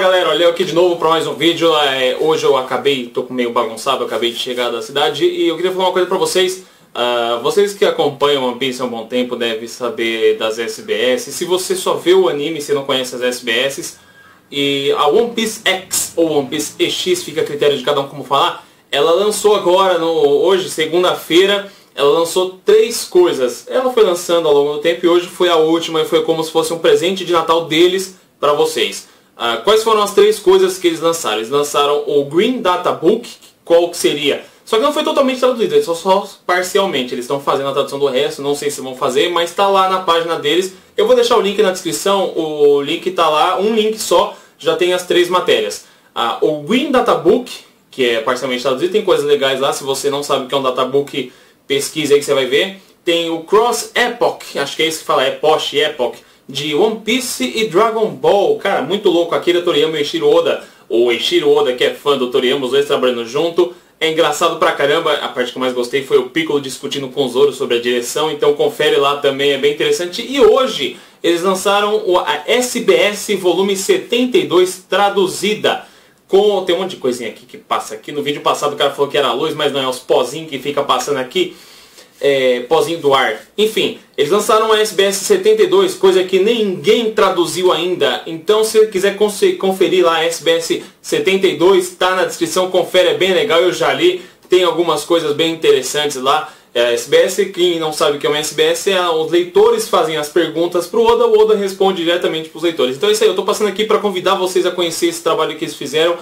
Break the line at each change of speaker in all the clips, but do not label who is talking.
galera, olha eu aqui de novo para mais um vídeo. Hoje eu tô meio bagunçado, eu acabei de chegar da cidade e eu queria falar uma coisa para vocês. Vocês que acompanham One Piece há um bom tempo devem saber das SBS. Se você só vê o anime e você não conhece as SBS, e a One Piece X ou One Piece EX, fica a critério de cada um como falar, ela lançou agora, hoje, segunda-feira, ela lançou 3 coisas. Ela foi lançando ao longo do tempo e hoje foi a última e foi como se fosse um presente de Natal deles para vocês. Quais foram as 3 coisas que eles lançaram? Eles lançaram o Green Data Book, qual que seria? Só que não foi totalmente traduzido, só parcialmente. Eles estão fazendo a tradução do resto, não sei se vão fazer, mas está lá na página deles. Eu vou deixar o link na descrição, o link está lá, um link só, já tem as 3 matérias. O Green Data Book, que é parcialmente traduzido, tem coisas legais lá, se você não sabe o que é um databook, pesquise aí que você vai ver. Tem o Cross Epoch, acho que é isso que fala, Epoch, de One Piece e Dragon Ball. Cara, muito louco. Akira Toriyama e Eiichiro Oda, ou Eiichiro Oda, que é fã do Toriyama, os dois trabalhando junto. É engraçado pra caramba. A parte que eu mais gostei foi o Piccolo discutindo com o Zoro sobre a direção, então confere lá também, é bem interessante. E hoje eles lançaram a SBS volume 72 traduzida. Tem um monte de coisinha aqui que passa aqui. No vídeo passado o cara falou que era a luz, mas não, é os pozinhos que fica passando aqui. Pozinho do ar. Enfim, eles lançaram a SBS 72, coisa que ninguém traduziu ainda. Então se você quiser conferir lá a SBS 72, tá na descrição, confere, é bem legal, eu já li. Tem algumas coisas bem interessantes lá. A SBS, quem não sabe o que é uma SBS, os leitores fazem as perguntas pro Oda, o Oda responde diretamente pros leitores. Então é isso aí, eu tô passando aqui para convidar vocês a conhecer esse trabalho que eles fizeram.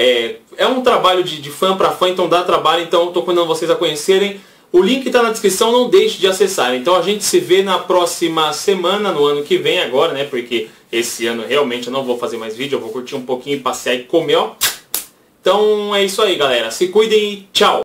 É um trabalho de fã para fã, então dá trabalho, então eu tô convidando vocês a conhecerem. O link está na descrição, não deixe de acessar. Então a gente se vê na próxima semana, no ano que vem agora, né? Porque esse ano realmente eu não vou fazer mais vídeo, eu vou curtir um pouquinho, passear e comer, ó. Então é isso aí, galera. Se cuidem e tchau!